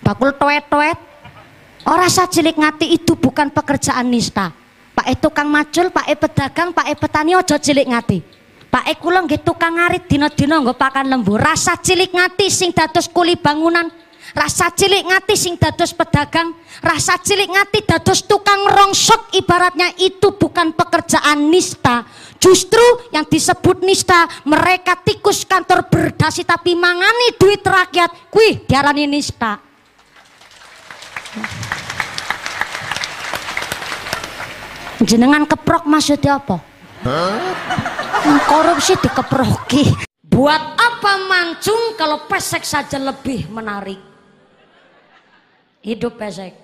bakul toet-toet. Ora sacilik ngati itu bukan pekerjaan nista. Pak tukang macul, Pak pedagang, Pak petani ojo cilik ngati. Pak kula nggih tukang ngarit dina-dina nggo pakan lembu. Rasa cilik ngati sing dados kuli bangunan. Rasa cilik ngati sing dados pedagang, rasa cilik ngati dados tukang rongsok, ibaratnya itu bukan pekerjaan nista. Justru yang disebut nista, mereka tikus kantor berdasi tapi mangani duit rakyat, kuih diarani nista. Jenengan keprok maksudnya apa? Korupsi dikeproki. Buat apa mancung kalau pesek saja lebih menarik? Hidup pesek.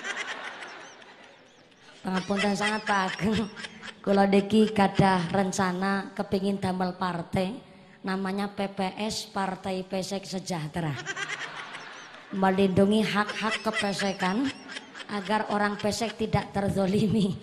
Pangapunten sangat Pak Ageng. Kula niki gadah rencana kepingin damel partai namanya PPS, Partai Pesek Sejahtera. Melindungi hak-hak kepesekan agar orang pesek tidak terzolimi.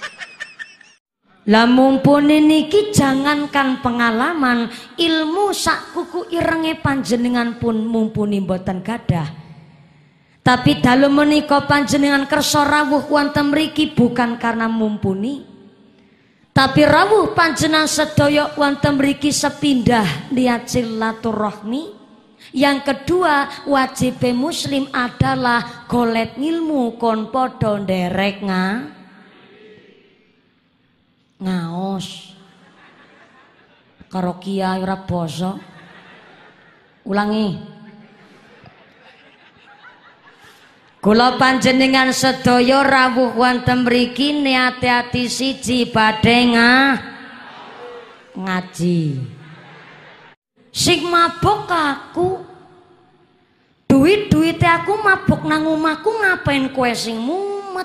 Lah mumpuni niki jangankan pengalaman, ilmu sak kuku irenge panjenengan pun mumpuni mboten gadah. Tapi dalu menika panjenengan kersa rawuh wonten mriki bukan karena mumpuni, tapi rawuh panjenengan sedaya wonten mriki sepindah niat silaturahmi. Yang kedua, wajib muslim adalah golek ilmu kon padha nderek ngaos karo kiai ora basa. Ulangi. Kula panjenengan sedaya rawuh wonten mriki niati-ati siji badhe ngaji. Sing mabuk aku. Duit-duite aku mabuk nang omahku, ngapain kowe sing mumet?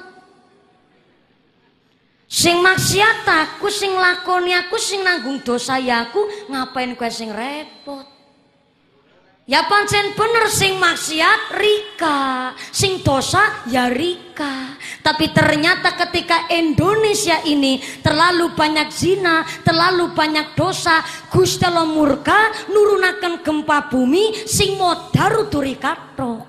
Sing maksiat aku, sing lakoni aku, sing nanggung dosa ya aku, ngapain kowe sing repot? Ya pancen bener sing maksiat Rika, sing dosa ya Rika. Tapi ternyata ketika Indonesia ini terlalu banyak zina, terlalu banyak dosa, Gusti Allah murka nurunaken gempa bumi sing modar uturi kathok.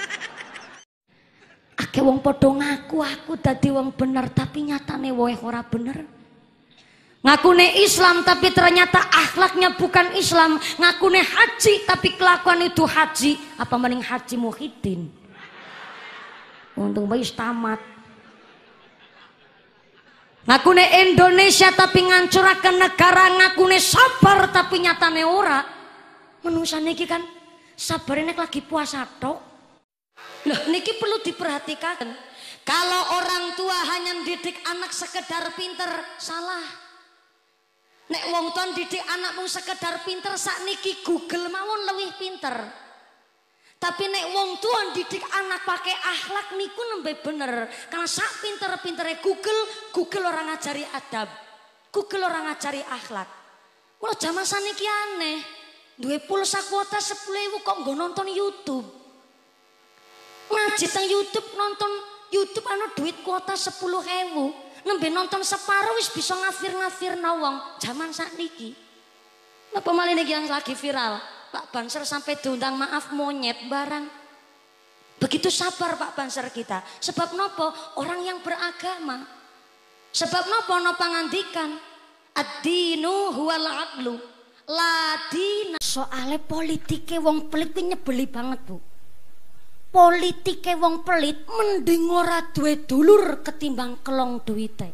Akeh wong padha ngaku aku dadi wong bener tapi nyatane woe ora bener. Ngakune Islam tapi ternyata akhlaknya bukan Islam. Ngakune haji tapi kelakuan itu haji. Apa mending Haji Muhyiddin? Untung bayi tamat. Ngakune Indonesia tapi ngancuraken negara. Ngakune sabar tapi nyatane ora. Menungsa niki kan sabar nek lagi puasa tok. Lah niki perlu diperhatikan. Kalau orang tua hanya didik anak sekedar pinter, salah. Nek wong tuwa didik anak mung sekedar pinter, sakniki Google mawon luwih pinter. Tapi nek wong tua didik anak pakai akhlak niku nembe bener. Karena sak pinter-pintere Google orang ngajari adab, Google orang ngajari akhlak. Kalau zaman saniki aneh, duwe pulsa kuota 10.000 kok nggo nonton YouTube. Ngaji teng YouTube, nonton YouTube anu duit kuota 10.000. Nembe nonton separuh wis bisa ngafir-ngafirna wong zaman sakniki. Napa malih niki yang lagi viral? Pak Banser sampai diundang maaf monyet barang. Begitu sabar Pak Banser kita. Sebab nopo? Orang yang beragama. Sebab nopo napa ngandikan? Ad-dinu huwal adlu. Ladina. Soale politike wong pelit kuwi nyebeli banget, Bu. Politike wong pelit mending ora duwe dulur ketimbang kelong duwite.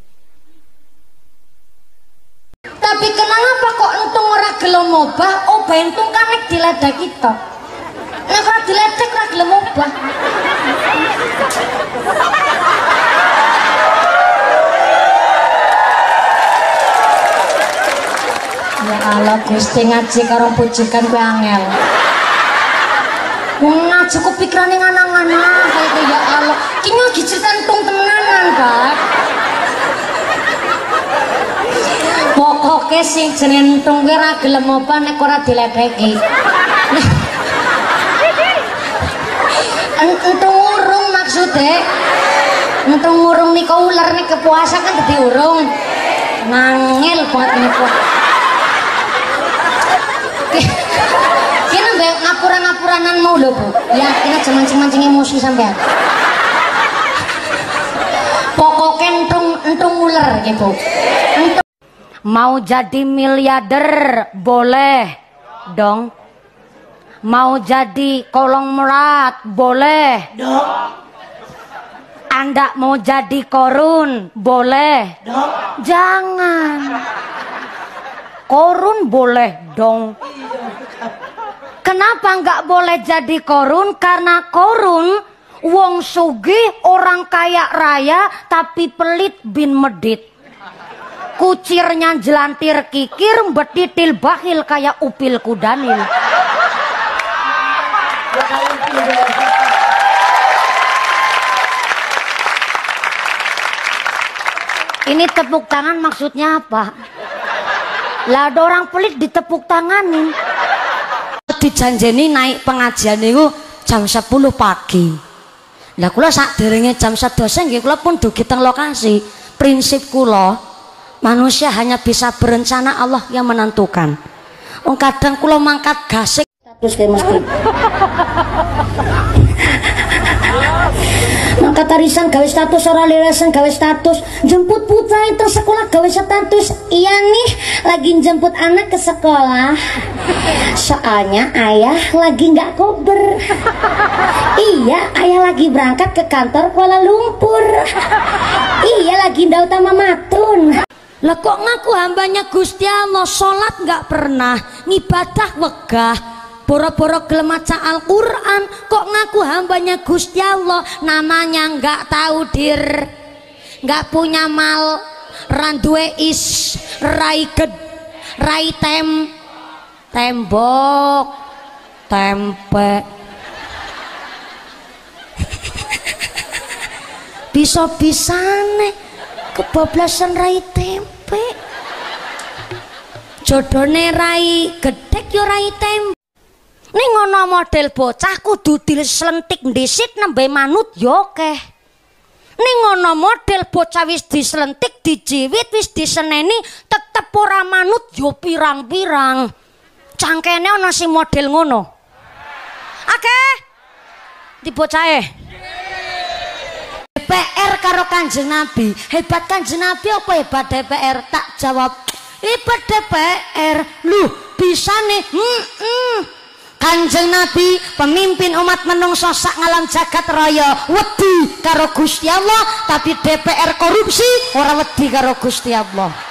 Tapi kenapa kok entung ora gelem obah? Obah entung kan nek diledek kita. Nek ora diledek ora gelem obah. Ya Allah Gusti, ngaji karo pujikan kuwi angel. Wong ngaji kok pikirane nganang-nganang kaya ya Allah. Ki lagi cerita entung temenan, Pak. Pokoke sing jenenge entung kuwi ora gelem apa nek ora diledeki. Entung urung maksude. Entung urung nika ular nek puasa kan dadi urung. Nangil banget niku. Ki nambah ngapura-ngapuranan mau lho Bu. Ya kena mancing-mancing emosi sampean. Pokoknya entung ular gitu. Mau jadi miliarder boleh dong. Mau jadi kolong merat boleh dong. Anda mau jadi korun boleh dong. Jangan. Korun boleh dong. Kenapa nggak boleh jadi korun? Karena korun wong sugih orang kaya raya tapi pelit bin medit. Kucirnya jelantir kikir betitil bakhil kayak upil kudanil. Ini tepuk tangan maksudnya apa? Lah ada orang pelit ditepuk tanganin. Dijanjeni naik pengajian itu jam 10 pagi. Lah kula sakderenge jam 11 nggih kula pun dugi teng lokasi. Prinsip kula manusia hanya bisa berencana, Allah yang menentukan. Wong kadang kula mangkat gasik status kayak mesti. Mangkat arisan gawe status, ora leresan gawe status, jemput putra itu sekolah gawe status. Iya nih lagi jemput anak ke sekolah. Soalnya ayah lagi nggak kober. Iya, ayah lagi berangkat ke kantor Kuala Lumpur. Iya lagi ndau Tama Matun. Lah kok ngaku hambanya Gusti Allah, sholat nggak pernah, ngibadah wegah, boro-boro gelem maca Al-Quran, kok ngaku hambanya Gusti Allah, namanya nggak tahu dir, nggak punya mal, randuwe is, rai ged, rai tembok, tempe, bisa-bisane kebablasan rai tempe. Jodone rai gedek yo rai tempe. Ning ngono model bocah kudu dislentik ndhisit nembe manut yo akeh. Ning ngono model bocah wis dislentik dijiwit wis diseneni tetep ora manut yo pirang-pirang. Cangkene ana si model ngono. Akeh di bocahe. DPR karo Kanjeng Nabi, hebat Kanjeng Nabi apa hebat DPR? Tak jawab, hebat DPR. Lu bisa nih, Kanjeng Nabi pemimpin umat menungso sak ngalam jagat raya wedi karo Gusti Allah, tapi DPR korupsi ora wedi karo Gusti Allah.